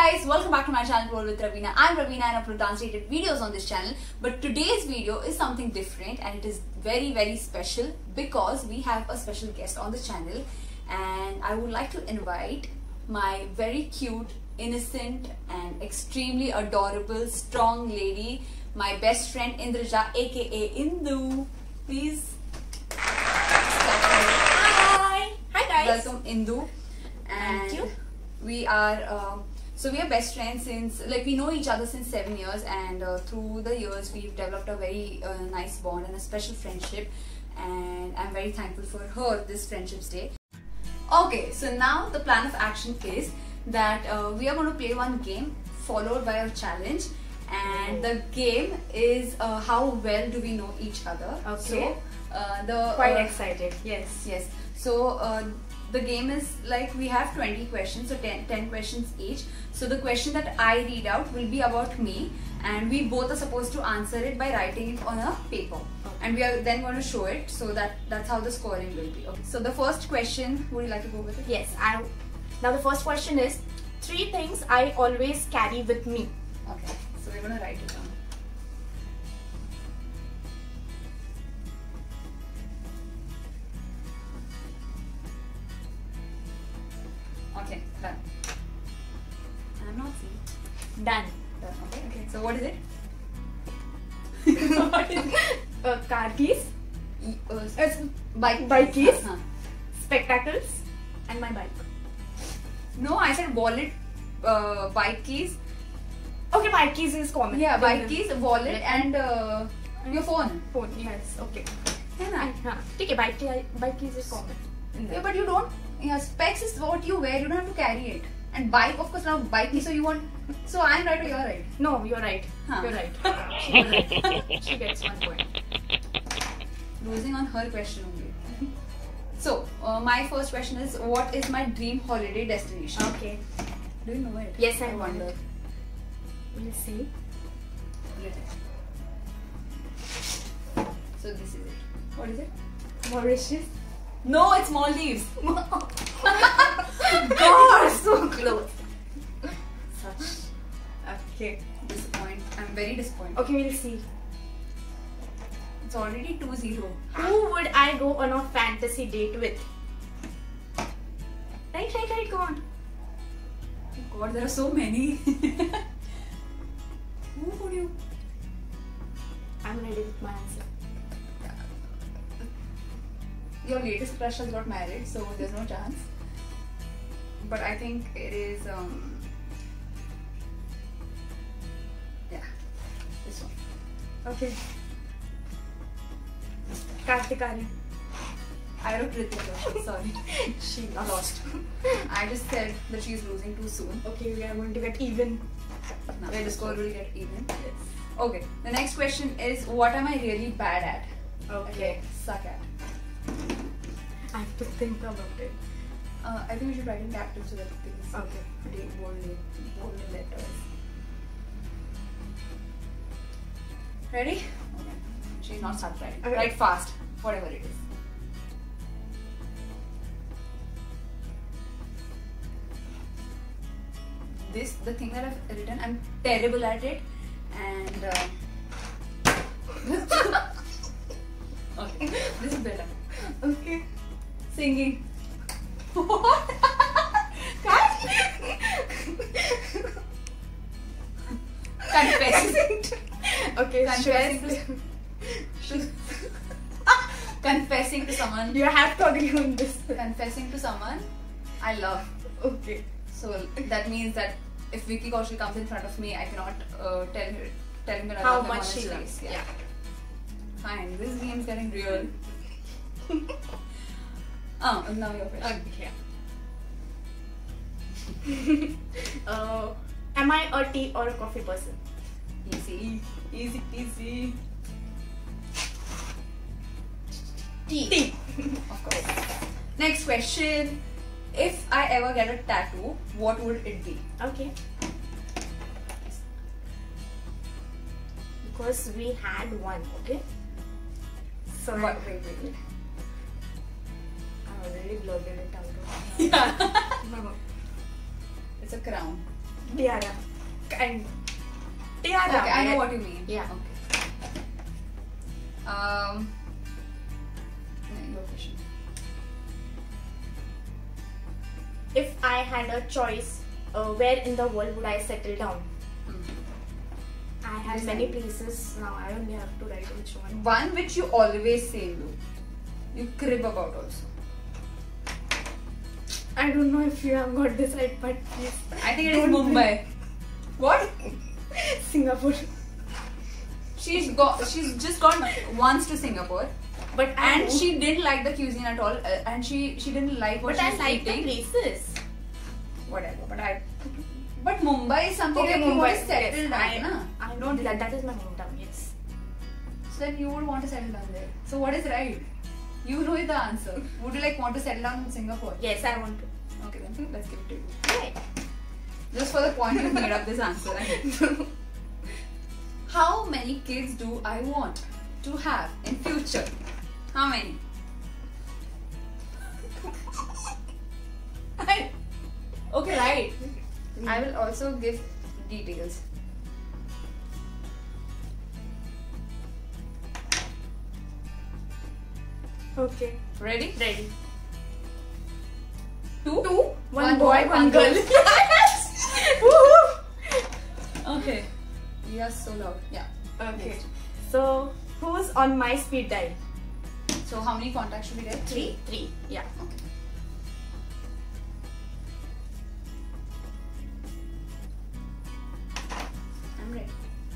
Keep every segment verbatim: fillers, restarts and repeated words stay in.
guys, welcome back to my channel Roll with Ravina. I'm Ravina and I upload dance related videos on this channel. But today's video is something different and it is very very special because we have a special guest on the channel, and I would like to invite my very cute, innocent and extremely adorable, strong lady, my best friend Indraja aka Indu. Please. Hi! Hi guys! Welcome Indu. And Thank you. We are uh, so we are best friends since, like, we know each other since seven years, and uh, through the years we've developed a very uh, nice bond and a special friendship, and I'm very thankful for her this Friendships Day. Okay, so now the plan of action is that uh, we are going to play one game followed by a challenge, and the game is uh, how well do we know each other. Okay. So uh, the Quite uh, excited, yes. Yes. So uh, the game is like we have twenty questions, so ten, ten questions each. So the question that I read out will be about me, and we both are supposed to answer it by writing it on a paper. Okay. And we are then going to show it, so that that's how the scoring will be. Okay. So the first question, would you like to go with it? Yes, I. Now the first question is three things I always carry with me. Okay. So we're going to write it down. Okay, done. I'm not seeing. Done. Done. Okay. Okay. So what is it? What is it? Uh, car keys, E- uh, it's bike. Bike keys? Uh-huh. spectacles, and my bike. No, I said wallet, uh, bike keys. Okay, bike keys is common. Yeah, Then bike the keys, wallet, and uh, your phone. Phone, yes, okay. है ना? हाँ, ठीक है, bike key, bike keys is common. In Yeah, there. but you don't. Yeah, specs is what you wear. You don't have to carry it. And bike, of course, now bike key. So you want. So I'm right or you're right? No, you're right. Huh. You're right. She was right. She gets one point. Losing on her question only. So uh, my first question is, what is my dream holiday destination? Okay. Do you know it? Yes, I I wonder. wonder. We'll see. So this is it. What is it? Mauritius. No, it's Maldives. God, so close. Such Okay. disappoint. I'm very disappointed. Okay, we'll see. It's already two zero. Who would I go on a fantasy date with? Right, right, right, go on. God, there are so many. Who would you? I'm ready with my answer. Your latest crush has got married, so there's no chance. But I think it is. Um, yeah, this one. Okay. Kartik Aryan. I wrote Ritika Roshan, sorry. She Lost. I just said that she's losing too soon. Okay, we are going to get even. Now the score will get even. Yes. Okay, the next question is, what am I really bad at? Okay. Suck at. I have to think about it. Uh, I think we should write in capital so that things Okay. pretty boldly, bold letters. Ready? Okay. She's not start writing. Okay. Write fast, whatever it is. This, the thing that I've written, I'm terrible at it, and uh, okay, this is better. Okay. Singing. What? Confessing. Okay, Confessing stress. to, to confessing to someone. You have to agree on this. Confessing to someone I love. Okay. So that means that if Vicky Kaushal comes in front of me, I cannot uh, tell her, tell him that I How love him much on his she face. loves. Yeah. Yeah. Fine. This game's getting real. Oh, now your question. Okay. uh, am I a tea or a coffee person? Easy, easy peasy. Tea. Tea. Of course. Next question. If I ever get a tattoo, what would it be? Okay. Because we had one, okay? So What? Wait, wait, wait. I already blurted it out. Yeah. No. It's a crown. Tiara. And tiara. Okay, I know what you mean. Yeah. Okay. Um. Your question. If I had a choice, uh, where in the world would I settle down? I have many places now. I only have to write which one. One which you always say you. You crib about also. I don't know if you have got this right, but please. I think it is Mumbai. What? Singapore. She's got. She's just gone once to Singapore, But I and know- she didn't like the cuisine at all, uh, and she she didn't like what But she I was like the eating. places. Whatever, but I. But Mumbai is something Okay, that you want to Mumbai, settle yes, down, I- na? I Don't don't that. That is my hometown. Yes. So then you would want to settle down there. So what is right? You know the answer. Would you like want to settle down in Singapore? Yes, I want to. Okay, then let's give it to you. Right. Just for the point you made up this answer. How many kids do I want to have in future? How many? I- okay, right. I will also give details. Okay. Ready? Ready. Two? Two. One, boy, one girl. Okay. You are so loud. Yeah. Okay. Next. So, who's on my speed dial? So how many contacts should we get? Three. Three. Yeah. Okay. I'm ready.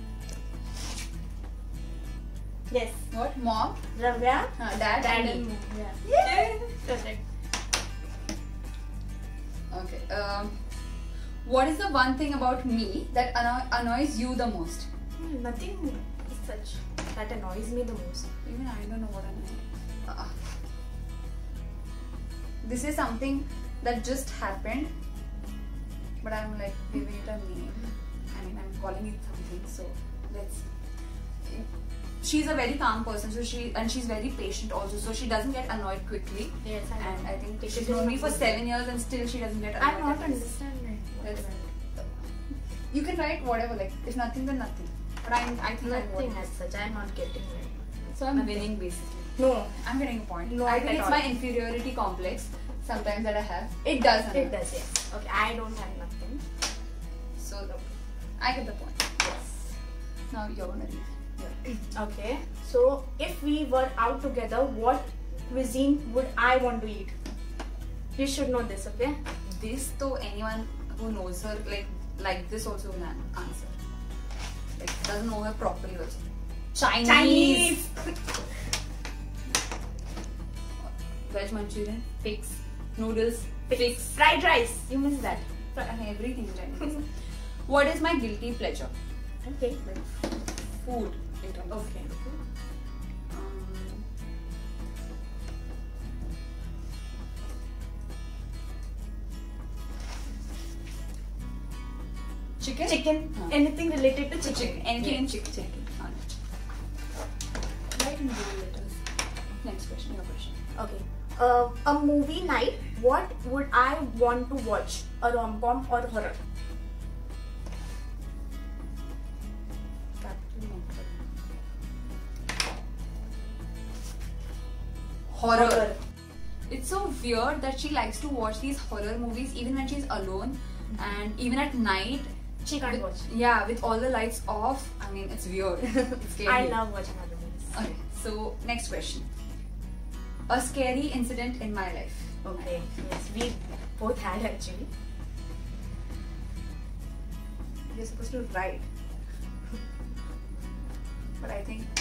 Yes. What? Mom? Ravya. Uh, dad? Dad and and me. mom. Yeah. Yeah. Correct. Okay. Um, what is the one thing about me that anno- annoys you the most? Hmm, nothing is such that annoys me the most. Even I don't know what annoys. Uh, this is something that just happened, but I'm like giving it a name. I mean, I'm calling it something. So let's. She's a very calm person, so she and she's very patient also. So she doesn't get annoyed quickly. Yes, I And I think Take she's it known me as for a- seven years and still she doesn't get annoyed. I'm not at this. understanding. That's- You can write whatever, like if nothing then nothing. But I'm, I think I know what Nothing it as is. such. I'm not getting it. So I'm Nothing. winning basically. No. I'm getting a point. Not I think at it's all. my inferiority complex sometimes that I have. It does. It Anna. does, yes. Okay, I don't have nothing. So I get the point. Yes. Now you're gonna read. Yeah. Okay. So, if we were out together, what cuisine would I want to eat? You should know this, okay? This though anyone who knows her like like this also will an- answer. Like doesn't know her properly also. Chinese. Chinese. Veg Manchurian. Fix. Noodles. Fix. Fried rice. You missed that. And everything in Chinese. What is my guilty pleasure? Okay. Like food. In terms of Okay. Um, chicken? Chicken. Huh. Anything related to chicken. Chicken. Anything in Yes. chicken. Chicken. On it. Write in blue letters. Next question. Your question. Okay. Uh, a movie night. What would I want to watch? A rom-com or horror? Capital Montreal. Horror. It's so weird that she likes to watch these horror movies even when she's alone and even at night. She can't with, watch. Yeah, with all the lights off. I mean, it's weird. It's scary. I love watching horror movies. Okay, so next question. A scary incident in my life. Okay. Yes, we both had actually. You're supposed to write. But I think.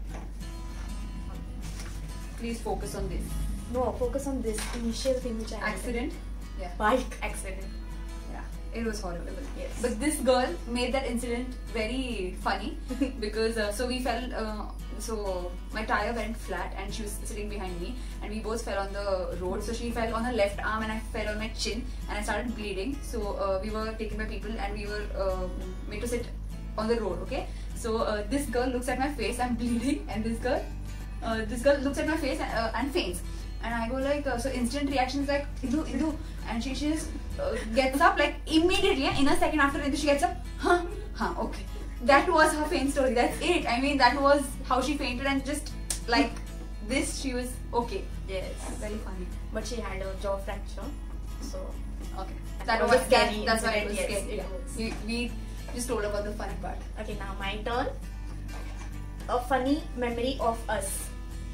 Please focus on this. No, focus on this initial thing which I had. Accident? Yeah. Bike accident. Yeah, it was horrible. Yes. But this girl made that incident very funny because uh, so we fell. Uh, so my tire went flat and she was sitting behind me and we both fell on the road. So she fell on her left arm and I fell on my chin and I started bleeding. So uh, we were taken by people and we were uh, made to sit on the road. Okay. So uh, this girl looks at my face. I'm bleeding and this girl, uh, this girl looks at my face and, uh, and faints. and I go like, uh, so instant reaction is like, Indu, Indu, and she, she just uh, gets up like immediately, in a second after Indu she gets up, huh, huh, okay. That was her faint story, that's it. I mean, that was how she fainted, and just like this, she was okay. Yes. Very funny. But she had a jaw fracture, so okay. That That was was a scary that, that's why it was incident, yes, scary. it was. We, we just told about the funny part. okay, now my turn. A funny memory of us.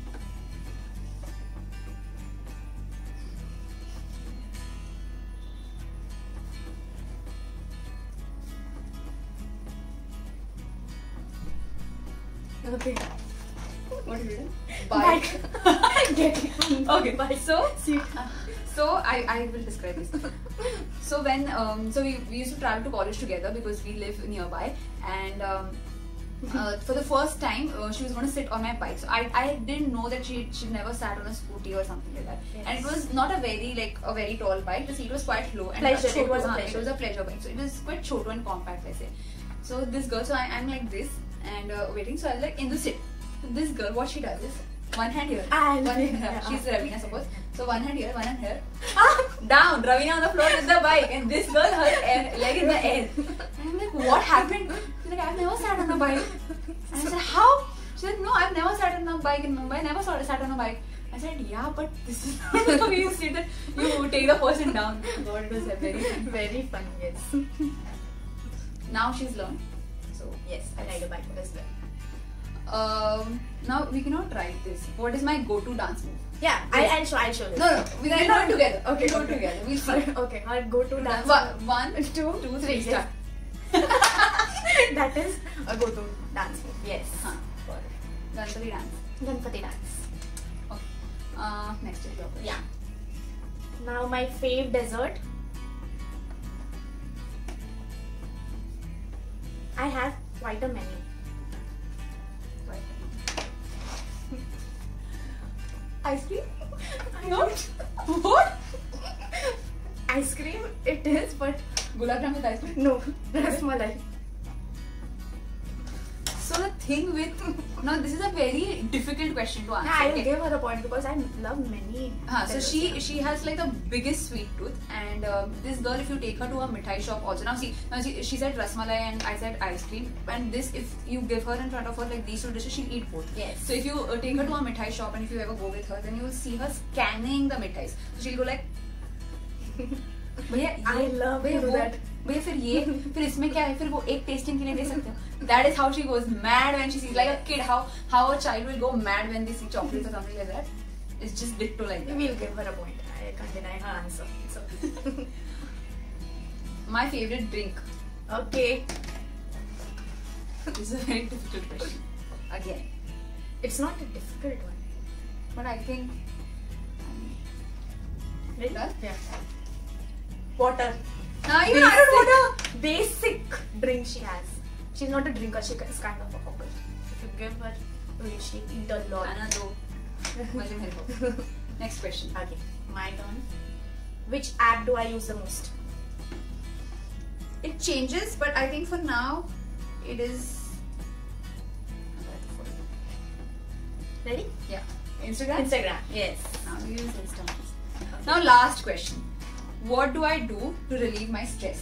Okay. What did you do? Bike. Get it. Okay. Bike. So, See. uh, so I, I will describe this. So when um so we, we used to travel to college together because we live nearby, and um, uh, for the first time uh, she was going to sit on my bike. So I, I didn't know that she she never sat on a scooty or something like that. Yes. And it was not a very like a very tall bike. The seat was quite low. And Pleasure, chotu, it was a हाँ, pleasure. It was a pleasure bike. So it was quite chotu and compact, I say. So this girl, so I, I'm like this and uh, waiting. So I was like in the sit. So this girl, what she does is one hand here, And- one hand here. yeah. She's Ravina, suppose. So one hand here, one hand here. Down, Ravina on the floor with the bike, and this girl her air, leg in the air. And I'm like, what happened? She's like, I've never sat on a bike. And I said, how? She said, no, I've never sat on a bike in Mumbai. I never saw sat on a bike. I said, yeah, but this is not the way you sit. You take the person down. God, it was very funny. Very funny, yes. Now she's learned. So Yes, I ride a bike as well. um, now we cannot write this. What is my go-to dance move? Yeah, I, I'll show. I'll show this. No, no, we can do it together. Okay, We'll do it okay. together. We'll see. Okay, our go-to dance. One, one, two, two, three, start. That is a go-to dance move. Yes. Huh, got it. Ganpati dance. Ganpati dance. Okay. Uh, next is your question. Yeah. Now my fave dessert. I have quite a menu. Right. Ice cream? Not What? ice cream. It is, but Gulab jamun with ice cream? no, rasmalai. So the thing with now this is a very difficult question to answer. Yeah, I will okay? give her a point because I love many. Huh, so desserts. she she has like the biggest sweet tooth, and um, this girl, if you take her to a mithai shop also, now see, now she, she said rasmalai and I said ice cream, and this, if you give her in front of her like these two dishes, she'll eat both. Yes. So if you uh, take her to a mithai shop and if you ever go with her, then you will see her scanning the mithais. So she'll go like, भैया I love भैया to do वो that. भैया फिर ये फिर इसमें क्या है फिर वो एक टेस्टिंग के लिए दे सकते हो. That is how she goes mad when she sees, like a kid, how how a child will go mad when they see chocolates or something like that. It's just ditto like that. We'll give her a point. I can't deny her answer. So. My favorite drink. Okay. This is a very difficult question. Again, It's not a difficult one. but I think. Ready? Done? Yeah. Water. Ah, even I don't water. Basic drink she has. She's not a drinker. She is kind of a hawker. If you give her, she eat a lot. Anna do. मजे मेरे को. Next question. Okay, my turn. Which app do I use the most? It changes, but I think for now, it is. Ready? Yeah. Instagram. Instagram. Yes. Now we use Instagram. Now last question. What do I do to relieve my stress?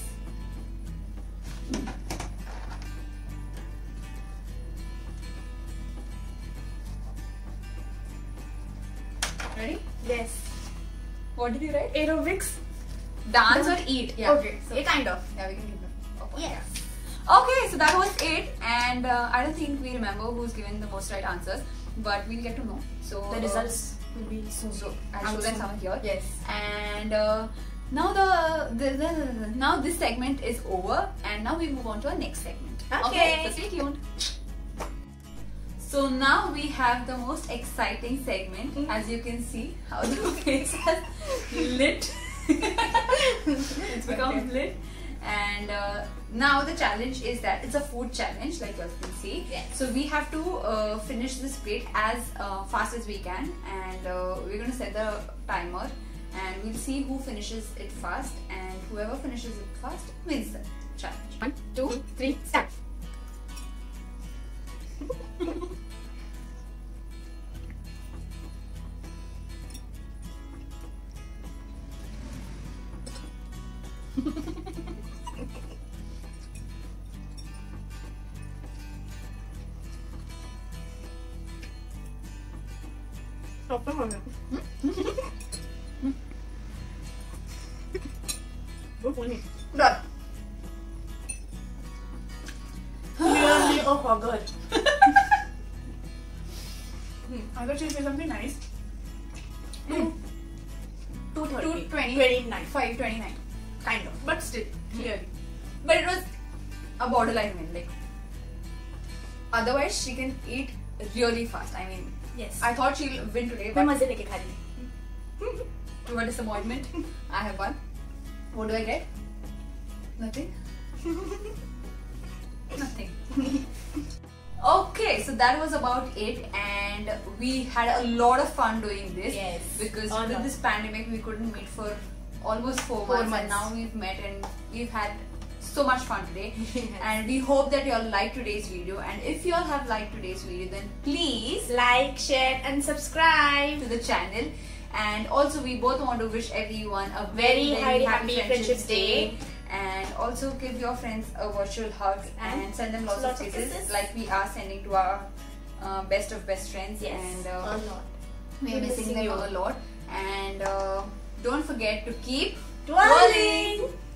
Ready? Yes. What did you write? Aerobics. Dance or eat? Yeah. Okay. So, kind of. Yeah, we can give them. a point. Yes. Okay, so that was it, and uh, I don't think we remember who's given the most right answers, but we'll get to know. So The results will be soon. So I'll Out show them soon. some here. Yes. And uh, now the, the, the now this segment is over, and now we move on to our next segment. Okay. So stay tuned. So now we have the most exciting segment. Mm-hmm. As you can see, how the face has lit. It's become lit. And uh, now the challenge is that it's a food challenge, like you can see. Yes. So we have to uh, finish this plate as uh, fast as we can, and uh, we're going to set the timer, and we'll see who finishes it fast, and whoever finishes it fast wins the challenge. One, two, three, start. Open moment. Good funny. Done. Clearly a hugger. I thought she'd say something nice. Two thirty. two twenty. Twenty-nine. five twenty-nine. Kind of. But still, clearly. But it was a borderline win. Like, otherwise, she can eat really fast. I mean, Yes. I thought she'll win today, मैं but मजे लेके खा रही हूँ. to her disappointment, I have won. What do I get? Nothing. Nothing. Okay, so that was about it, and we had a lot of fun doing this. Yes. Because A with lot. this pandemic, we couldn't meet for almost four, Four months, and months. now we've met and we've had so much fun today. Yes. And we hope that you all liked today's video. And if you all have liked today's video, then please Like, share, and subscribe. to the channel. And also, we both want to wish everyone a very, Very very highly happy, happy Friendships Friendships Day. Day. And also give your friends a virtual hug and, And send them lots, lots of of kisses, kisses. like we are sending to our uh, best of best friends. Yes. And a uh, lot. we are We're missing missing them you. a lot. And uh, don't forget to keep Twirling.